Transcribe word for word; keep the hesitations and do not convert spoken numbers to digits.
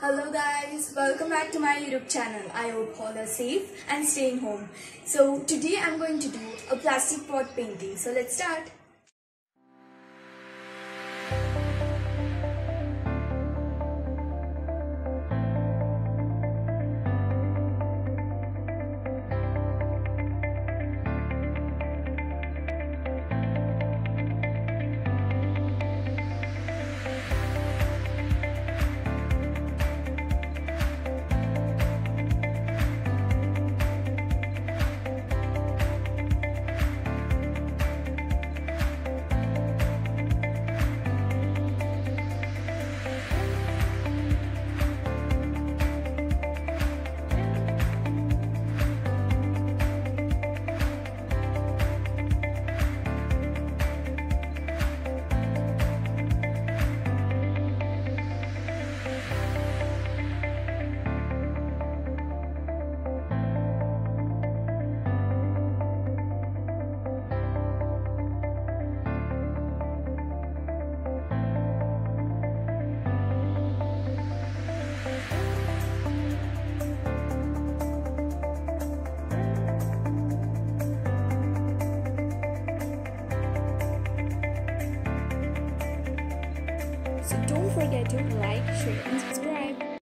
Hello guys, welcome back to my YouTube channel. I hope all are safe and staying home. So today I'm going to do a plastic pot painting. So let's start. So don't forget to like, share and subscribe.